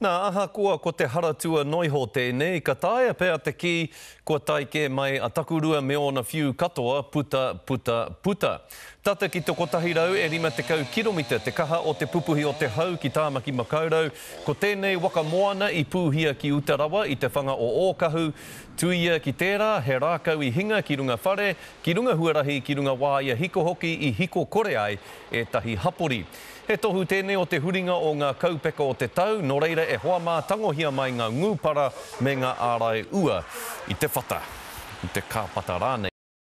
Nā aha kua ko te haratua noiho tēnei, ka taia pēr te ki kua taike mai a takurua me ona whiu katoa puta. Tata ki toko tahi rau e 50 kiromita te kaha o te pupuhi o te hau ki Tāmaki Makaurau. Ko tēnei waka moana i pūhia ki Utarawa i te whanga o Ōkahu. Tuia ki tērā, he rākau i hinga ki runga whare, ki runga huarahi, ki runga wāia hiko hoki i hiko kore ai e tahi hapori. He tohu tēnei o te huringa o ngā kaupeka o te tau, no reira e hoa mā tangohia mai ngā ngūpara me ngā ārai ua i te whata, i te kāpata rānei.